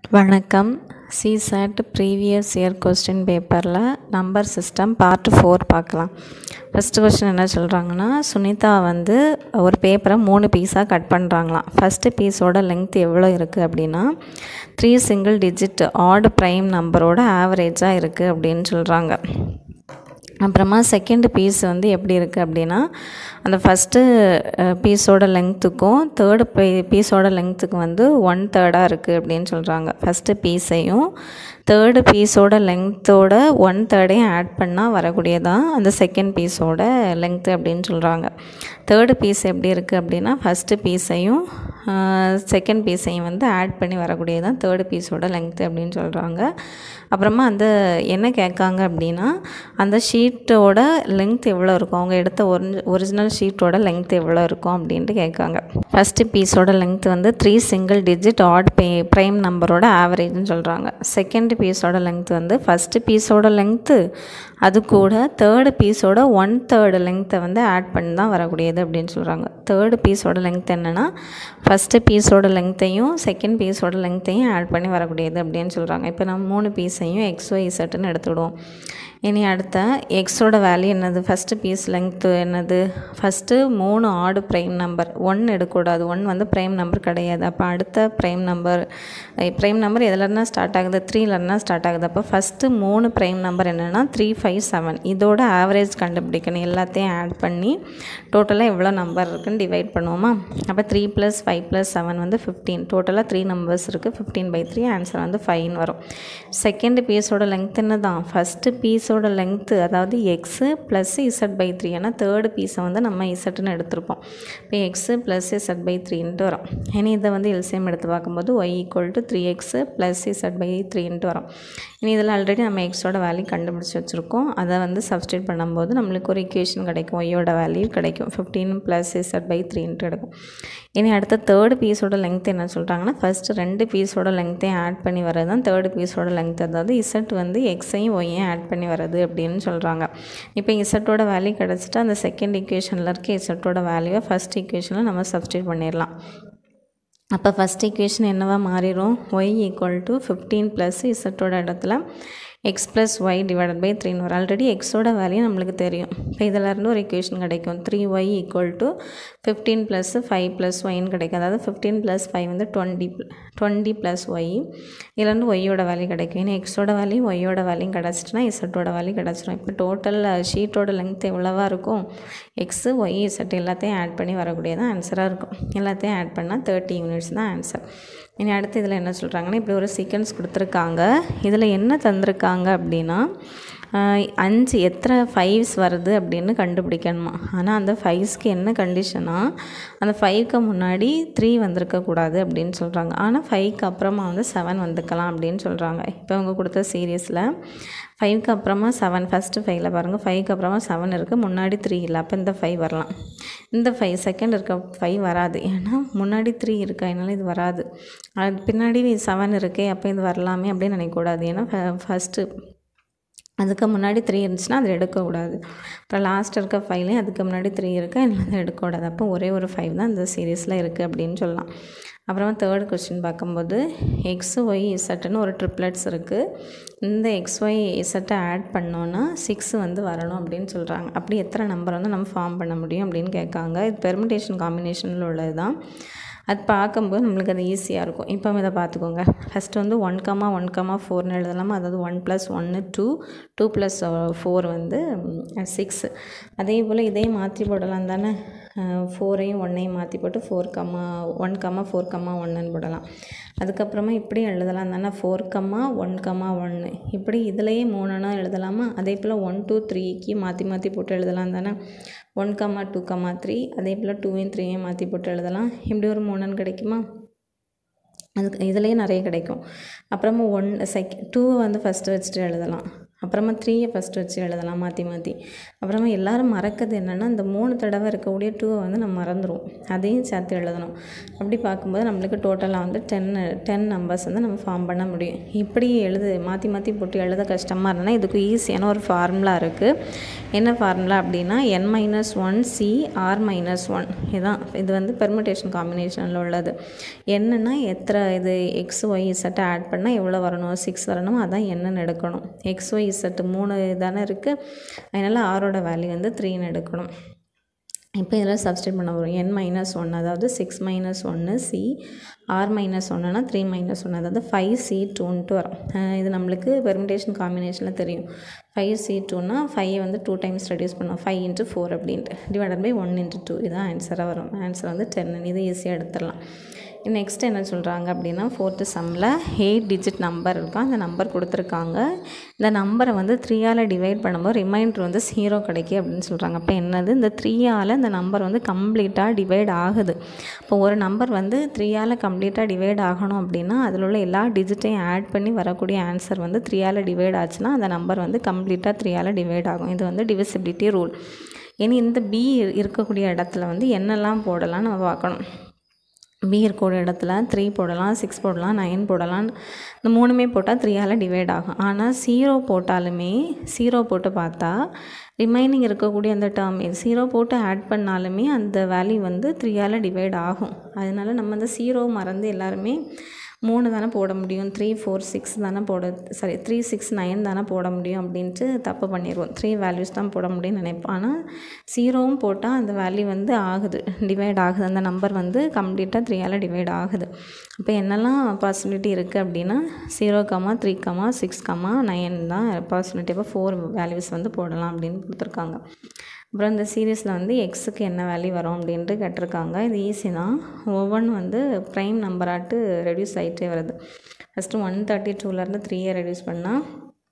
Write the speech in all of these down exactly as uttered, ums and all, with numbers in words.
வணக்கம். C S A T previous year question பேப்பரில் number system part four பார்க்கலாம். First question என்ன சொல்கிறாங்கன்னா, சுனிதா வந்து ஒரு பேப்பரை மூணு பீஸாக கட் பண்ணுறாங்களாம். ஃபஸ்ட்டு பீஸோட லென்த் எவ்வளோ இருக்குது அப்படின்னா three single digit odd prime நம்பரோட ஆவரேஜாக இருக்குது அப்படின்னு சொல்கிறாங்க. அப்புறமா செகண்ட் பீஸ் வந்து எப்படி இருக்குது அப்படின்னா, அந்த ஃபஸ்ட்டு பீஸோட லெங்க்த்துக்கும் தேர்டு பீ பீஸோட லெங்க்த்துக்கும் வந்து ஒன் தேர்டாக இருக்குது அப்படின்னு சொல்கிறாங்க. ஃபஸ்ட்டு பீஸையும் தேர்டு பீஸோட லெங்க்த்தோட ஒன் தேர்டையும் ஆட் பண்ணால் வரக்கூடியதான் அந்த செகண்ட் பீஸோட லெங்க்த்து அப்படின்னு சொல்கிறாங்க. தேர்டு பீஸ் எப்படி இருக்குது அப்படின்னா, ஃபஸ்ட்டு பீஸையும் செகண்ட் பீஸையும் வந்து ஆட் பண்ணி வரக்கூடியதான் தேர்டு பீஸோட லெங்க்த்து அப்படின்னு சொல்கிறாங்க. அப்புறமா அந்த என்ன கேட்காங்க அப்படின்னா, அந்த ஷீட்டோட லெங்க்த் எவ்வளோ இருக்கும், அவங்க எடுத்த ஒரிஜி ஒரிஜினல் ஷீட்டோட லெங்க்த் எவ்வளோ இருக்கும் அப்படின்ட்டு கேட்காங்க. ஃபஸ்ட்டு பீஸோட லெங்க்த் வந்து த்ரீ சிங்கிள் டிஜிட் ஆட் பே ப்ரைம் நம்பரோட ஆவரேஜ்னு சொல்கிறாங்க. செகண்ட் பீஸோட லெங்க்த் வந்து ஃபஸ்ட்டு பீஸோட லெங்க்த்து அது கூட தேர்டு பீஸோட ஒன் தேர்டு லெங்க்த்தை வந்து ஆட் பண்ணி தான் வரக்கூடியது அப்படின்னு சொல்கிறாங்க. தேர்டு பீஸோட லெங்க்த் என்னென்னா ஃபஸ்ட்டு பீஸோட லெங்க்த்தையும் செகண்ட் பீஸோட லெங்க்த்தையும் ஆட் பண்ணி வரக்கூடியது அப்படின்னு சொல்கிறாங்க. இப்போ நம்ம மூணு பீஸையும் எக்ஸ் ஒய் இசட்டுன்னு எடுத்துவிடுவோம். இனி அடுத்த எக்ஸோட வேல்யூ என்னது, ஃபஸ்ட்டு பீஸ் லெங்க்த்து என்னது, ஃபஸ்ட்டு மூணு ஆடு ப்ரைம் நம்பர், ஒன் எடுக்கக்கூடாது, ஒன் வந்து ப்ரைம் நம்பர் கிடையாது. அப்போ அடுத்த ப்ரைம் நம்பர் ப்ரைம் நம்பர் எதுலன்னா ஸ்டார்ட் ஆகுது, த்ரீலன்னா ஸ்டார்ட் ஆகுது. அப்போ ஃபஸ்ட்டு மூணு ப்ரைம் நம்பர் என்னென்னா த்ரீ ஃபைவ் செவன். இதோட ஆவரேஜ் கண்டுபிடிக்கணும். எல்லாத்தையும் ஆட் பண்ணி டோட்டலாக எவ்வளோ நம்பர் இருக்குன்னு டிவைட் பண்ணுவோமா. அப்போ three plus five plus seven வந்து ஃபிஃப்டீன். டோட்டலாக த்ரீ நம்பர்ஸ் இருக்குது. ஃபிஃப்டீன் பை த்ரீ ஆன்சர் வந்து ஃபைவ்னு வரும். செகண்ட் பீஸோட லெங்க்த் என்ன தான், ஃபஸ்ட்டு பீஸ் ஓட லெங்க்த்து அதாவது x plus z by three. ஏன்னா தேர்டு பீஸை வந்து நம்ம இசட்டுன்னு எடுத்திருப்போம். இப்போ எக்ஸு ப்ளஸ் இசட் பை த்ரீன்ட்டு வரும். இனி இதை வந்து எல்சிஎம் எடுத்து பார்க்கும்போது y equal to three x plus z by த்ரீன்ட்டு வரும். இனி இதில் ஆல்ரெடி நம்ம எக்ஸோட வேல்யூ கண்டுபிடிச்சி வச்சுருக்கோம். அதை வந்து சப்ஸ்டியூட் பண்ணும்போது நம்மளுக்கு ஒரு ஈக்குவேஷன் கிடைக்கும், ஒய்யோட வேல்யூ கிடைக்கும். ஃபிஃப்டீன் ப்ளஸ் இசட் பை த்ரீன்ட்டு கிடைக்கும். இனி அடுத்த தேர்டு பீஸோட லெங்க்த் என்ன சொல்கிறாங்கன்னா, ஃபஸ்ட்டு ரெண்டு பீஸோட லெங்க்த்தையும் ஆட் பண்ணி வரது தான் தேர்டு பீஸோட லெங்க்த். அதாவது இசட் வந்து எக்ஸையும் ஒய்யையும் ஆட் பண்ணி வரது அப்படின்னு சொல்கிறாங்க. இப்போ இசட்டோட வேல்யூ கிடச்சிட்டு அந்த செகண்ட் ஈக்குவேஷனில் இருக்க இசட்டோட வேல்யூவை ஃபஸ்ட் ஈக்குவேஷனில் நம்ம சப்ஸ்டியூட் பண்ணிடலாம். அப்போ ஃபஸ்ட் ஈக்குவேஷன் என்னவா மாறிடும், y equal to fifteen plus இசட்டோட இடத்துல x plus y divided by த்ரீன்னு வரும். ஆல்ரெடி எக்ஸோட வேல்யூ நம்மளுக்கு தெரியும். இப்போ இதிலேருந்து ஒரு ஈக்குவேஷன் கிடைக்கும், three y equal to fifteen plus five plus ஒய்ன்னு கிடைக்கும். அதாவது ஃபிஃப்டீன் ப்ளஸ் ஃபைவ் வந்து டுவெண்ட்டி டுவெண்ட்டி ப்ளஸ் ஒய். இதுலேருந்து ஒய்யோட வேல்யூ கிடைக்கும். ஏன்னா எக்ஸோட வேல்யூ ஒய்யோட வேல்யூ கிடச்சிட்டுனா இசட்டோட வேல்யூ கிடச்சிடும். இப்போ டோட்டல் ஷீட்டோட லெங்க்த் எவ்வளோவா இருக்கும், எக்ஸு ஒய் இசட் எல்லாத்தையும் ஆட் பண்ணி வரக்கூடியதான் ஆன்சராக இருக்கும். எல்லாத்தையும் ஆட் பண்ணால் தேர்ட்டி யூனிட்ஸ் தான் ஆன்சர். இனி அடுத்து இதில் என்ன சொல்கிறாங்கன்னா, இப்படி ஒரு சீக்வன்ஸ் கொடுத்துருக்காங்க. இதில் என்ன தந்திருக்காங்க அப்படின்னா, அஞ்சு எத்தனை ஃபைவ்ஸ் வருது அப்படின்னு கண்டுபிடிக்கணுமா. ஆனால் அந்த ஃபைவ்ஸ்க்கு என்ன கண்டிஷனாக, அந்த ஃபைவ்க்கு முன்னாடி த்ரீ வந்திருக்கக்கூடாது அப்படின்னு சொல்கிறாங்க. ஆனால் ஃபைவ்க்கு அப்புறமா வந்து செவன் வந்துக்கலாம் அப்படின்னு சொல்கிறாங்க. இப்போ அவங்க கொடுத்த சீரியஸில் ஃபைவ்க்கு அப்புறமா செவன், ஃபஸ்ட்டு ஃபைவ்ல பாருங்கள், ஃபைவ்க்கு அப்புறமா செவன் இருக்குது, முன்னாடி த்ரீ இல்லை. அப்போ இந்த ஃபைவ் வரலாம். இந்த ஃபைவ் செகண்ட் இருக்க ஃபைவ் வராது, ஏன்னா முன்னாடி த்ரீ இருக்கு, அதனால இது வராது. அது பின்னாடி செவன் இருக்கே, அப்போ இது வரலாமே அப்படின்னு நினைக்கக்கூடாது. ஏன்னா ஃபஸ்ட்டு அதுக்கு முன்னாடி த்ரீ இருந்துச்சுன்னா அதை எடுக்கக்கூடாது. அப்புறம் லாஸ்ட் இருக்க ஃபைவ்லேயும் அதுக்கு முன்னாடி த்ரீ இருக்குது, அதனால அதை எடுக்கக்கூடாது. அப்போ ஒரே ஒரு ஃபைவ் தான் இந்த சீரீஸில் இருக்குது அப்படின்னு சொல்லலாம். அப்புறமா தேர்ட் கொஸ்டின் பார்க்கும்போது எக்ஸ் ஒய் இசட்டுன்னு ஒரு ட்ரிப்ளெட்ஸ் இருக்குது. இந்த எக்ஸ் ஒய் இசட்டை ஆட் பண்ணோன்னா சிக்ஸ் வந்து வரணும் அப்படின்னு சொல்கிறாங்க. அப்படி எத்தனை நம்பர் வந்து நம்ம ஃபார்ம் பண்ண முடியும் அப்படின்னு கேட்காங்க. இது பெர்மிட்டேஷன் காம்பினேஷனில் உள்ளது தான். அது பார்க்கும்போது நம்மளுக்கு அது ஈஸியாக இருக்கும். இப்போ இதை பார்த்துக்கோங்க. ஃபஸ்ட்டு வந்து ஒன் கமா ஒன் கமா ஃபோர்னு எழுதலாமா. அதாவது ஒன் ப்ளஸ் ஒன்று டூ, டூ ப்ளஸ் ஃபோர் வந்து சிக்ஸ். அதே போல் இதையும் மாற்றி போடலாம் தானே, ஃபோரையும் ஒன்னையும் மாற்றி போட்டு four comma one comma four comma ஒன்றுன்னு போடலாம். அதுக்கப்புறமா இப்படி எழுதலாம் தானே, ஃபோர் கம்மா ஒன் கம்மா ஒன்று. இப்படி இதுலேயே மூணுன்னா எழுதலாமா. அதே போல் ஒன் டூ த்ரீக்கு மாற்றி மாற்றி போட்டு எழுதலாம் தானே, one comma two comma three. அதே போல் டூவையும் த்ரீயும் மாற்றி போட்டு எழுதலாம். இப்படி ஒரு மூணுன்னு கிடைக்குமா. அதுக்கு இதுலேயே நிறைய கிடைக்கும். அப்புறமா ஒன் செக் டூவை வந்து ஃபஸ்ட்டு வச்சுட்டு எழுதலாம். அப்புறமா த்ரீயை ஃபஸ்ட்டு வச்சு எழுதலாம் மாற்றி மாற்றி. அப்புறமா எல்லோரும் மறக்கிறது என்னென்னா இந்த மூணு தடவை இருக்கக்கூடிய டூவை வந்து நம்ம மறந்துடுவோம், அதையும் சேர்த்து எழுதணும். அப்படி பார்க்கும்போது நம்மளுக்கு டோட்டலாக வந்து டென் டென் நம்பர்ஸ் வந்து நம்ம ஃபார்ம் பண்ண முடியும். இப்படி எழுது மாற்றி மாற்றி போட்டு எழுத கஷ்டமாக இருந்ததுன்னா இதுக்கு ஈஸியான ஒரு ஃபார்முலா இருக்குது. என்ன ஃபார்முலா அப்படின்னா n minus one C r minus one. இதுதான் இது வந்து பெர்முடேஷன் காம்பினேஷனில் உள்ளது. என்னென்னா எத்தனை இது எக்ஸ் ஒய் இசட்டை ஆட் பண்ணால் எவ்வளோ வரணும், சிக்ஸ் வரணும், அதான் என்னன்னு எடுக்கணும். எக்ஸ் ஒய் இசட்டு மூணு தானே இருக்குது, அதனால் ஆரோட வேல்யூ வந்து த்ரீன்னு எடுக்கணும். இப்போ இதில் சப்ஸ்டிட் பண்ண வரும் என் மைனஸ் ஒன், அதாவது சிக்ஸ் மைனஸ் ஒன்று சி, ஆர் மைனஸ் ஒன்றுனா த்ரீ மைனஸ் ஒன்று, அதாவது ஃபைவ் சி டூன்ட்டு வரும். இது நம்மளுக்கு பெர்முடேஷன் காம்பினேஷனில் தெரியும். ஃபைவ் சி டூனா ஃபைவ் வந்து டூ டைம்ஸ் ரெடியூஸ் பண்ணுவோம், ஃபைவ் இன்ட்டு ஃபோர் அப்படின்ட்டு divided by one into two, இதுதான் ஆன்சராக வரும். ஆன்சர் வந்து டென். இது ஈஸியாக எடுத்துடலாம். நெக்ஸ்ட் என்ன சொல்கிறாங்க அப்படின்னா ஃபோர்த்து சம்மில் எயிட் டிஜிட் நம்பர் இருக்கும், அந்த நம்பர் கொடுத்துருக்காங்க. இந்த நம்பரை வந்து த்ரீயால் டிவைட் பண்ணும்போது ரிமைண்டர் வந்து ஜீரோ கிடைக்கி அப்படின்னு சொல்கிறாங்க. அப்போ என்னது, இந்த த்ரீயால் இந்த நம்பர் வந்து கம்ப்ளீட்டாக டிவைட் ஆகுது. இப்போ ஒரு நம்பர் வந்து த்ரீயால் கம்ப்ளீட்டாக டிவைட் ஆகணும் அப்படின்னா அதில் உள்ள எல்லா டிஜிட்டையும் ஆட் பண்ணி வரக்கூடிய ஆன்சர் வந்து த்ரீயால் டிவைட் ஆச்சுன்னா அந்த நம்பர் வந்து கம்ப்ளீட்டாக த்ரீயால் டிவைட் ஆகும். இது வந்து டிவிசிபிலிட்டி ரூல். இனி இந்த பி இருக்கக்கூடிய இடத்துல வந்து என்னெல்லாம் போடலாம் நம்ம பார்க்கணும். பி இருக்கக்கூடிய இடத்துல த்ரீ போடலாம், சிக்ஸ் போடலாம், நைன் போடலாம். இந்த மூணுமே போட்டால் த்ரீயால் டிவைட் ஆகும். ஆனால் ஜீரோ போட்டாலுமே ஜீரோ போட்டு பார்த்தா ரிமைனிங் இருக்கக்கூடிய அந்த டேர்ம் ஜீரோ போட்டு ஆட் பண்ணாலுமே அந்த வேல்யூ வந்து த்ரீயால் டிவைட் ஆகும். அதனால நம்ம அந்த ஜீரோ மறந்து எல்லாருமே மூணு தானே போட முடியும், த்ரீ ஃபோர் சிக்ஸ் தானே போட சாரி த்ரீ சிக்ஸ் நைன் தானே போட முடியும் அப்படின்ட்டு தப்பு பண்ணிடுவோம். த்ரீ வேல்யூஸ் தான் போட முடியும்னு நினைப்போம். ஆனால் ஜீரோவும் போட்டால் அந்த வேல்யூ வந்து ஆகுது, டிவைட் ஆகுது. அந்த நம்பர் வந்து கம்ப்ளீட்டாக த்ரீயால் டிவைட் ஆகுது. அப்போ என்னெல்லாம் பாசிபிலிட்டி இருக்குது அப்படின்னா zero comma three comma six comma nine தான் பாசிபிலிட்டி. அப்போ ஃபோர் வேல்யூஸ் வந்து போடலாம் அப்படின்னு கொடுத்துருக்காங்க. அப்புறம் இந்த சீரீஸில் வந்து எக்ஸுக்கு என்ன வேல்யூ வரும் அப்படின்ட்டு கேட்டிருக்காங்க. இது ஈஸி தான். ஒவ்வொன்றும் வந்து ப்ரைம் நம்பராட்டு ரெடியூஸ் ஆகிட்டே வருது. ஃபஸ்ட்டு ஒன் தேர்ட்டி டூலேருந்து த்ரீயை ரெடியூஸ் பண்ணால்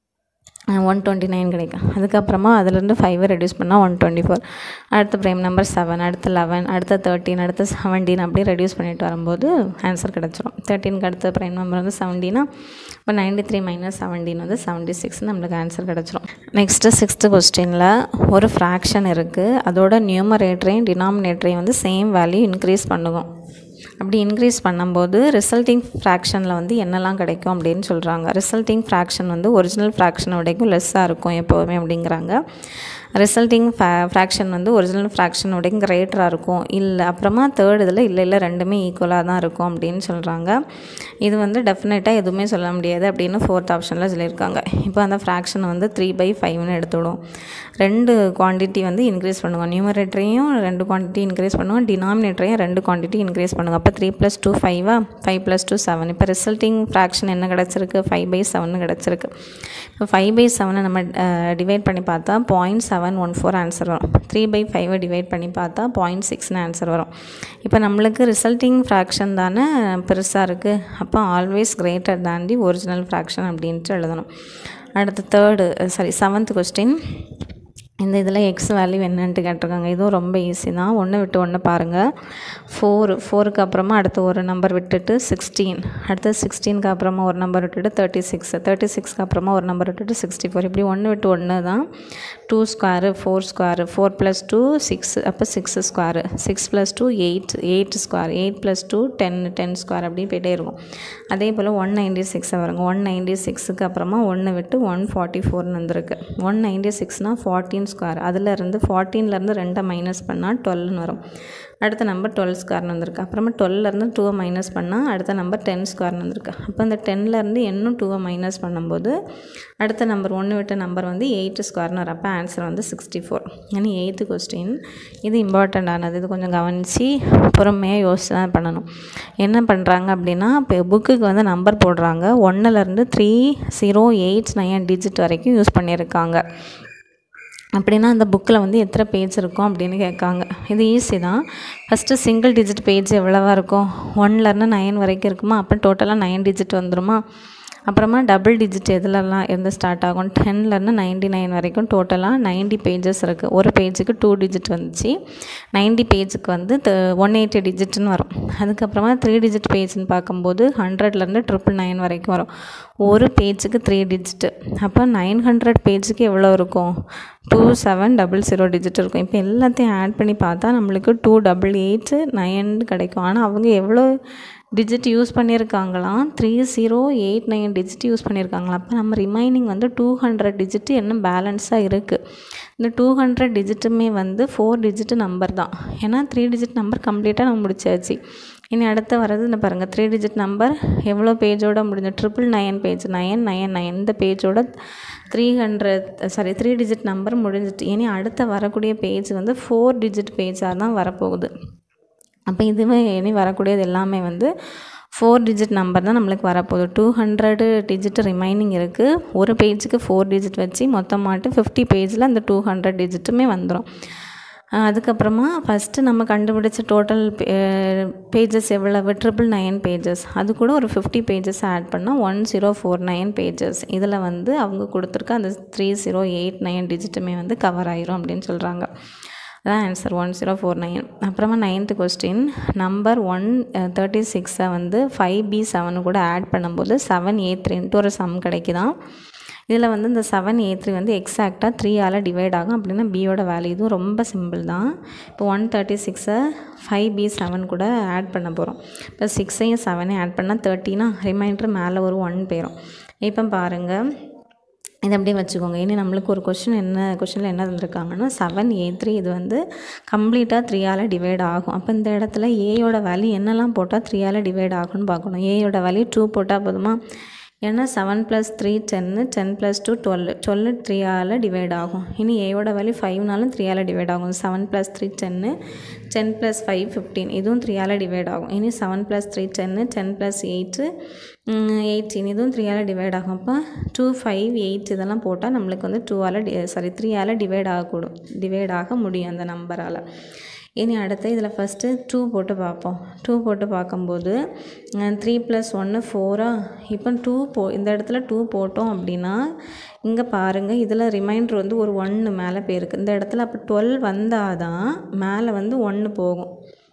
ஒன் டுவெண்ட்டி நைன் கிடைக்கும். அதுக்கப்புறமா அதுலேருந்து ஃபைவை ரெடியூஸ் பண்ணால் ஒன் டுவெண்ட்டி ஃபோர். அடுத்த ப்ரைம் நம்பர் செவன், அடுத்து லெவன், அடுத்த தேர்ட்டின், அடுத்த செவன்டீன், அப்படியே ரெடியூஸ் பண்ணிட்டு வரும்போது ஆன்சர் கிடச்சிரும். தேர்ட்டீனுக்கு அடுத்த ப்ரைம் நம்பர் வந்து செவன்டீனா, இப்போ நைன்டி த்ரீ மைனஸ் செவன்டீன் வந்து செவன்ட்டி சிக்ஸ் நம்மளுக்கு ஆன்சர் கிடச்சிரும். நெக்ஸ்ட்டு சிக்ஸ்த்து கொஸ்டினில் ஒரு ஃப்ராக்ஷன் இருக்குது, அதோட நியூமரேட்டரையும் டினாமினேட்டரையும் வந்து சேம் வேல்யூ இன்க்ரீஸ் பண்ணுவோம். அப்படி இன்க்ரீஸ் பண்ணும்போது ரிசல்ட்டிங் ஃப்ராக்ஷனில் வந்து என்னெல்லாம் கிடைக்கும் அப்படின்னு சொல்கிறாங்க. ரிசல்ட்டிங் ஃப்ராக்ஷன் வந்து ஒரிஜினல் ஃப்ராக்ஷனை விடைக்கும் லெஸ்ஸாக இருக்கும் எப்போவுமே அப்படிங்கிறாங்க. ரிசல்ட்டிங் ஃபே ஃப்ராக்ஷன் வந்து ஒரிஜினல் ஃப்ராக்ஷனோட கிரேட்டராக இருக்கும். இல்லை அப்புறமா தேர்ட் இதில் இல்லை இல்லை ரெண்டுமே ஈக்குவலாக தான் இருக்கும் அப்படின்னு சொல்கிறாங்க. இது வந்து டெஃபினட்டாக எதுவுமே சொல்ல முடியாது அப்படின்னு ஃபோர்த் ஆப்ஷனில் சொல்லியிருக்காங்க. இப்போ அந்த ஃப்ராக்ஷனை வந்து த்ரீ பை ஃபைவ்னு எடுத்துவிடும். ரெண்டு குவான்டிட்டி வந்து இன்க்ரீஸ் பண்ணுவோம், நியூமரேட்டரையும் ரெண்டு குவான்டிட்டி இன்க்ரீஸ் பண்ணுவோம், டினாமினேட்டரையும் ரெண்டு குவான்டிட்டி இன்க்ரீஸ் பண்ணுவோம். அப்போ த்ரீ ப்ளஸ் டூ ஃபைவா, ஃபைவ் ப்ளஸ் டூ செவன். இப்போ ரிசல்ட்டிங் ஃப்ராக்ஷன் என்ன கிடச்சிருக்கு, ஃபைவ் பை செவன் கிடச்சிருக்கு. இப்போ ஃபைவ் பை செவனை நம்ம டிவைட் பண்ணி பார்த்தா point seven one four answer வரும். த்ரீ பை ஃபைவை டிவைட் பண்ணி பார்த்தா பாயிண்ட் சிக்ஸ்னு ஆன்சர் வரும். இப்போ நம்மளுக்கு ரிசல்ட்டிங் ஃப்ராக்ஷன் தானே பெருசாக இருக்குது, அப்போ always greater than the original fraction அப்படின்ட்டு எழுதணும். அடுத்து தேர்டு சாரி செவன்த் கொஸ்டின். இந்த இதில் எக்ஸ் வேல்யூ என்னன்ட்டு கேட்டிருக்காங்க. இதுவும் ரொம்ப ஈஸி தான். ஒன்று விட்டு ஒன்று பாருங்கள். ஃபோர் ஃபோருக்கு அப்புறமா அடுத்து ஒரு நம்பர் விட்டுட்டு சிக்ஸ்டீன், அடுத்து சிக்ஸ்டீனுக்கு அப்புறமா ஒரு நம்பர் விட்டுட்டு தேர்ட்டி சிக்ஸ், தேர்ட்டி சிக்ஸ்க்கு அப்புறமா ஒரு நம்பர் விட்டுட்டு சிக்ஸ்டி ஃபோர். இப்படி ஒன்று விட்டு ஒன்று தான். Two square, four square, four plus two six, அப்போ six square, six plus two eight, eight square, eight plus two ten, ten square, அப்படி போய்ட்டே இருக்கும். அதே போல் ஒன் நைன்டி சிக்ஸை வருங்க. ஒன் நைன்டி சிக்ஸுக்கு அப்புறமா ஒன்று விட்டு ஒன் ஃபார்ட்டி ஃபோர்னு வந்திருக்கு. ஒன் நைன்டி சிக்ஸ்னால் ஃபார்ட்டீன் ஸ்கொயர், அதிலேருந்து ஃபார்ட்டீன்லேருந்து ரெண்டை மைனஸ் பண்ணால் டுவெல்னு வரும். அடுத்த நம்பர் டுவெல் ஸ்கொயர்னு வந்திருக்கு. அப்புறமா டுவெல்லேருந்து டூவை மைனஸ் பண்ணால் அடுத்த நம்பர் டென் ஸ்கொயர்னு வந்திருக்கு. அப்போ இந்த டென்லேருந்து இன்னும் டூவை மைனஸ் பண்ணும்போது அடுத்த நம்பர் ஒன்று விட்ட நம்பர் வந்து எயிட் ஸ்கொயர்னு வரும். அப்போ ஆன்சர் வந்து சிக்ஸ்டி ஃபோர். ஏன்னா எயித்து கொஸ்டின் இது இம்பார்ட்டண்ட்டானது. இது கொஞ்சம் கவனித்து பொறுமையாக யோசிச்சு தான் பண்ணணும். என்ன பண்ணுறாங்க அப்படின்னா, இப்போ புக்குக்கு வந்து நம்பர் போடுறாங்க. ஒன்றுலேருந்து three zero eight nine digit வரைக்கும் யூஸ் பண்ணியிருக்காங்க. அப்படின்னா அந்த புக்கில் வந்து எத்தனை பேஜ் இருக்கும் அப்படின்னு கேட்காங்க. இது ஈஸி தான். ஃபஸ்ட்டு சிங்கிள் டிஜிட் பேஜ் எவ்வளவா இருக்கும், ஒன்லேருந்து நைன் வரைக்கும் இருக்குமா, அப்போ டோட்டலாக நைன் டிஜிட் வந்துடுமா. அப்புறமா டபுள் டிஜிட் எதுலலாம் இருந்து ஸ்டார்ட் ஆகும், டென்லேருந்து நைன்டி நைன் வரைக்கும் டோட்டலாக நைன்டி பேஜஸ் இருக்குது. ஒரு பேஜுக்கு டூ டிஜிட் வந்துச்சு, நைன்டி பேஜுக்கு வந்து ஒன் எயிட்டி டிஜிட்னு வரும். அதுக்கப்புறமா த்ரீ டிஜிட் பேஜ்னு பார்க்கும்போது ஹண்ட்ரட்லேருந்து ட்ரிபிள் நைன் வரைக்கும் வரும். ஒரு பேஜுக்கு த்ரீ டிஜிட்டு, அப்போ நைன் ஹண்ட்ரட் பேஜுக்கு எவ்வளோ இருக்கும், two seven double zero digit இருக்கும். இப்போ எல்லாத்தையும் ஆட் பண்ணி பார்த்தா நம்மளுக்கு டூ டபுள் எயிட்டு நைன் கிடைக்கும். ஆனால் அவங்க எவ்வளோ டிஜிட் யூஸ் பண்ணியிருக்காங்களாம், three zero eight nine digit use பண்ணியிருக்காங்களாம். அப்போ நம்ம ரிமைனிங் வந்து டூ ஹண்ட்ரட் டிஜிட்டு இன்னும் பேலன்ஸாக இருக்குது. இந்த டூ ஹண்ட்ரட் டிஜிட்டுமே வந்து ஃபோர் டிஜிட் நம்பர் தான். ஏன்னா த்ரீ டிஜிட் நம்பர் கம்ப்ளீட்டாக நம்ம முடிச்சாச்சு. இனி அடுத்து வர்றது இந்த பாருங்கள், த்ரீ டிஜிட் நம்பர் எவ்வளோ பேஜோட முடிஞ்ச, triple nine page, nine nine nine இந்த பேஜோட three hundred sorry three digit number முடிஞ்சிட்டு. இனி அடுத்த வரக்கூடிய பேஜ் வந்து ஃபோர் டிஜிட் பேஜாக தான் வரப்போகுது. அப்போ இதுவே இனி வரக்கூடியது எல்லாமே வந்து ஃபோர் டிஜிட் நம்பர் தான் நம்மளுக்கு வரப்போகுது. டூ ஹண்ட்ரடு டிஜிட் ரிமைனிங் இருக்குது. ஒரு பேஜுக்கு ஃபோர் டிஜிட் வச்சு மொத்தமாட்டு ஃபிஃப்டி பேஜில் அந்த டூ ஹண்ட்ரட் டிஜிட்டுமே வந்துடும். அதுக்கப்புறமா ஃபஸ்ட்டு நம்ம கண்டுபிடிச்ச டோட்டல் பேஜஸ் எவ்வளவு, ட்ரிபிள் நைன் பேஜஸ், அது கூட ஒரு ஃபிஃப்டி பேஜஸ் ஆட் பண்ணால் one zero four nine pages. இதில் வந்து அவங்க கொடுத்துருக்க அந்த த்ரீ ஜீரோ எயிட் நைன் டிஜிட்டுமே வந்து கவர் ஆயிரும் அப்படின்னு சொல்கிறாங்க. அதான் answer one zero four nine. அப்புறமா ninth question, number one thirty சிக்ஸை வந்து ஃபைவ் பி செவனு கூட ஆட் பண்ணும்போது செவன் ஏ த்ரீன்ட்டு ஒரு சம் கிடைக்குதான். இதில் வந்து இந்த செவன் ஏ த்ரீ வந்து எக்ஸாக்டாக த்ரீயால் டிவைட் ஆகும். அப்படின்னா பியோட வேல்யூ இதுவும் ரொம்ப சிம்பிள் தான். இப்போ ஒன் தேர்ட்டி சிக்ஸை ஃபைவ் பி செவன் கூட ஆட் பண்ண போகிறோம். இப்போ சிக்ஸையும் செவனையும் ஆட் பண்ணால் தேர்ட்டினா ரிமைண்டர் மேலே ஒரு ஒன் போயிடும். இப்போ பாருங்கள், இதை அப்படியே வச்சுக்கோங்க. இனி நம்மளுக்கு ஒரு கொஷின் என்ன கொஷினில் என்ன தந்திருக்காங்கன்னா செவன் ஏ த்ரீ இது வந்து கம்ப்ளீட்டாக த்ரீயால் டிவைட் ஆகும். அப்போ இந்த இடத்துல ஏயோட வேல்யூ என்னெல்லாம் போட்டால் த்ரீயால் டிவைட் ஆகும்னு பார்க்கணும். ஏயோட வேல்யூ டூ போட்டால் போதுமா, ஏன்னா செவன் ப்ளஸ் த்ரீ டென்னு, ten plus two twelve, twelve த்ரீயால் டிவைட் ஆகும். இனி ஏயோட வேல்யூ ஃபைவ்னாலும் த்ரீயால் டிவைட் ஆகும். செவன் ப்ளஸ் த்ரீ டென்னு, டென் ப்ளஸ் ஃபைவ் ஃபிஃப்டீன், இதுவும் த்ரீயால் டிவைட் ஆகும். இனி செவன் ப்ளஸ் த்ரீ டென்னு, டென் ப்ளஸ் எயிட்டு எயிட்டீன், இதுவும் த்ரீயால் டிவைட் ஆகும். அப்போ டூ ஃபைவ் எயிட் இதெல்லாம் போட்டால் நம்மளுக்கு வந்து டூவால் டி சாரி த்ரீயால் டிவைட் ஆகக்கூடும், டிவைட் ஆக முடியும் அந்த நம்பரால். இனி அடுத்து இதில் ஃபஸ்ட்டு டூ போட்டு பார்ப்போம். டூ போட்டு பார்க்கும்போது த்ரீ ப்ளஸ் ஒன்று ஃபோரா, இப்போ டூ போ இந்த இடத்துல டூ போட்டோம் அப்படின்னா இங்கே பாருங்கள், இதில் ரிமைண்டர் வந்து ஒரு ஒன்று மேலே போயிருக்கு. இந்த இடத்துல அப்போ டுவெல் வந்தால் தான் மேலே வந்து ஒன்று போகும்.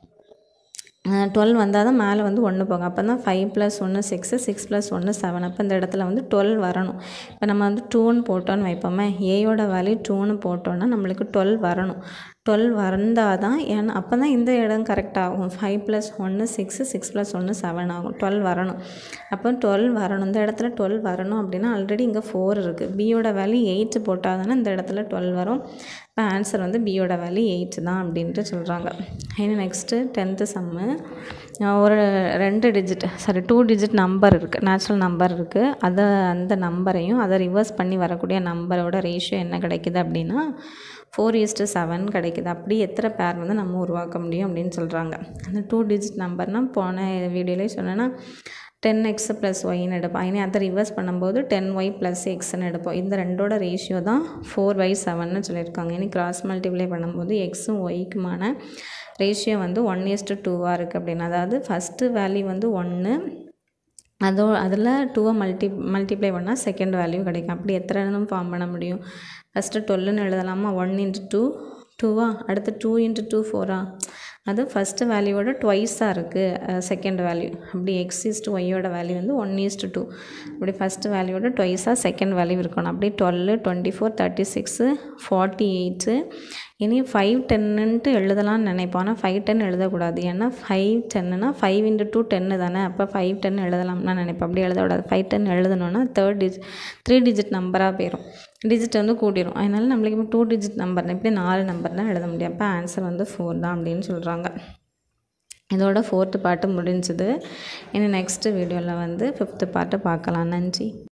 டுவெல் வந்தால் தான் மேலே வந்து ஒன்று போகும். அப்போ தான் ஃபைவ் ப்ளஸ் ஒன்று சிக்ஸு, சிக்ஸ் ப்ளஸ் ஒன்று செவன். அப்போ இந்த இடத்துல வந்து டுவெல் வரணும். இப்போ நம்ம வந்து டூன்னு போட்டோன்னு வைப்போமே, ஏயோட வேல்யூ டூன்னு போட்டோன்னா நம்மளுக்கு டுவெல் வரணும். டுவெல் வந்தால் தான், ஏன்னா அப்போ தான் இந்த இடம் கரெக்ட் ஆகும். ஃபைவ் ப்ளஸ் ஒன்று சிக்ஸு, சிக்ஸ் ப்ளஸ் ஒன்று செவன் ஆகும். டுவெல் வரணும். அப்போ டுவெல் வரணும். இந்த இடத்துல டுவெல் வரணும் அப்படின்னா ஆல்ரெடி இங்கே ஃபோர் இருக்குது. பியோட வேல்யூ எயிட்டு போட்டால் தானே இந்த இடத்துல டுவெல் வரும். இப்போ ஆன்சர் வந்து பியோட வேல்யூ எயிட்டு தான் அப்படின்ட்டு சொல்கிறாங்க. ஏன்னா நெக்ஸ்ட்டு டென்த்து சம்மு, ஒரு ரெண்டு digit sorry two digit number இருக்குது, நேச்சுரல் நம்பர் இருக்குது. அதை அந்த நம்பரையும் அதை ரிவர்ஸ் பண்ணி வரக்கூடிய நம்பரோட ரேஷியோ என்ன கிடைக்குது அப்படின்னா ஃபோர் ஈஸ்ட்டு செவன் கிடைக்குது. அப்படி எத்தனை பேர் வந்து நம்ம உருவாக்க முடியும் அப்படின்னு சொல்கிறாங்க. அந்த டூ டிஜிட் நம்பர்னால் போன வீடியோலேயே சொன்னேன்னா டென் எக்ஸ் ப்ளஸ் ஒய்ன்னு எடுப்போம். இனி அதை ரிவர்ஸ் பண்ணும்போது டென் ஒய் ப்ளஸ் எக்ஸ்ன்னு எடுப்போம். இந்த ரெண்டோட ரேஷியோ தான் ஃபோர் பை செவன்னு சொல்லியிருக்காங்க. இனி கிராஸ் மல்டிப்ளை பண்ணும்போது எக்ஸும் ஒய்க்குமான ரேஷியோ வந்து ஒன் ஈஸ்ட்டு டூவாக இருக்குது அப்படின்னு. அதாவது ஃபஸ்ட்டு வேல்யூ வந்து ஒன்று, அதோ அதில் டூவை மல்டி மல்டிப்ளை பண்ணால் செகண்ட் வேல்யூ கிடைக்கும். அப்படி எத்தனை ஃபார்ம் பண்ண முடியும், ஃபஸ்ட்டு டுவெல்லுன்னு எழுதலாமா, ஒன் இன்ட்டு டூ டூவா, அடுத்து டூ இன்ட்டு டூ ஃபோரா, அது ஃபஸ்ட்டு வேல்யூவோட ட்வைஸாக இருக்குது செகண்ட் வேல்யூ. அப்படி எக்ஸ் ஈஸ்ட்டு ஒய்யோட வேல்யூ வந்து ஒன் ஈஸ்ட்டு டூ, அப்படி ஃபஸ்ட்டு வேல்யூவோட ட்வைஸாக செகண்ட் வேல்யூ இருக்கணும். அப்படி twelve, twenty four, thirty six, forty eight. இனி ஃபைவ் டென்னுன்ட்டு எழுதலாம்னு நினைப்போம். ஆனால் ஃபைவ் டென் எழுதக்கூடாது. ஏன்னா ஃபைவ் டென்னுனா ஃபைவ் இன்ட்டு டூ டென்னு தானே. அப்போ ஃபைவ் டென் எழுதலாம்னா நினைப்போம். அப்படி எழுதக்கூடாது. ஃபைவ் டென் எழுதணுன்னா தேர்ட் டிஜிட் த்ரீ டிஜிட் நம்பராக போயிடும், டிஜிட் வந்து கூட்டிடும். அதனால நம்மளுக்கு இப்போ டூ டிஜிட் நம்பர் இப்படி நாலு நம்பர் தான் எழுத முடியும். அப்போ ஆன்சர் வந்து ஃபோர் தான் அப்படின்னு சொல்கிறாங்க. இதோட ஃபோர்த்து பார்ட்டு முடிஞ்சுது. இனி நெக்ஸ்ட்டு வீடியோவில் வந்து ஃபிஃப்த்து பார்ட்டு பார்க்கலாம். நன்றி.